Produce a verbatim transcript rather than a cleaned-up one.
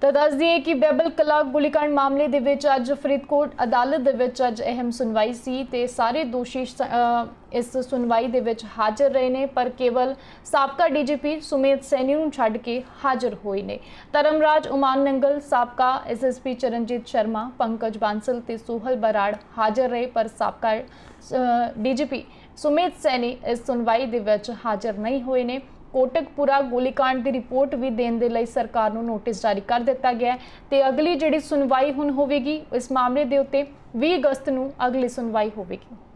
तो दस दिए कि बैबल कला गोलीकांड मामले दे विच अज फरीदकोट अदालत दे विच अज अहम सुनवाई सी ते सारे दोषी इस सुनवाई दे विच हाजिर रहे ने, पर केवल साबका डीजीपी सुमेध सैनी नूं छड्ड के हाजिर होए ने। धर्मराज उमान नंगल, साबका एसएसपी चरणजीत शर्मा, पंकज बांसल ते सोहल बराड़ हाजिर रहे, पर साबका डीजीपी सुमेध सैनी इस सुनवाई दे विच हाजिर नहीं होए ने। कोटकपुरा गोलीकांड की रिपोर्ट भी देने के लिए सरकार को नोटिस जारी कर दिता गया है। अगली जिहड़ी सुनवाई हुण होवेगी इस मामले के उत्ते बीस अगस्त को अगली सुनवाई होवेगी।